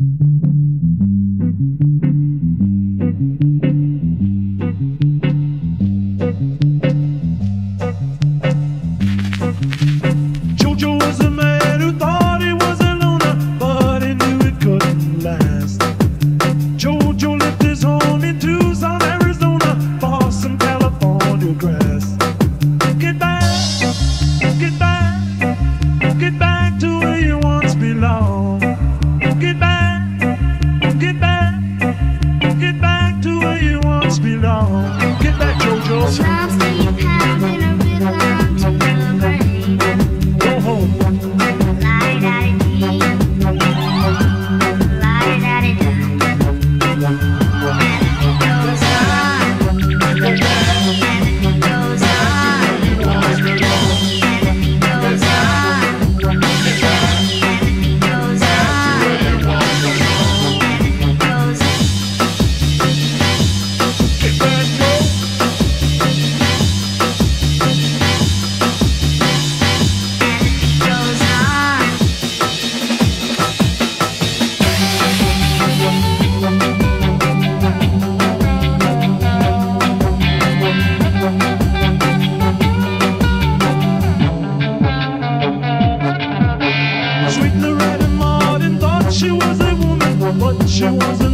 Jojo was a man who thought he was a loner, but he knew it couldn't last. Jojo left his home in Tucson, Arizona, for some California grass. Get back, get back, get back to where you once belonged. Get back, get back, get back to where you once belonged. Get back, Jojo. Trust me, path in a rhythm to the brain. Go home. La-di-da-di-dee, la-di-da-di-da. And it goes on, and it goes on, and it goes on, and it goes on, and it goes on. Get back, Joe. Sweet Loretta Martin thought she was a woman, but she wasn't.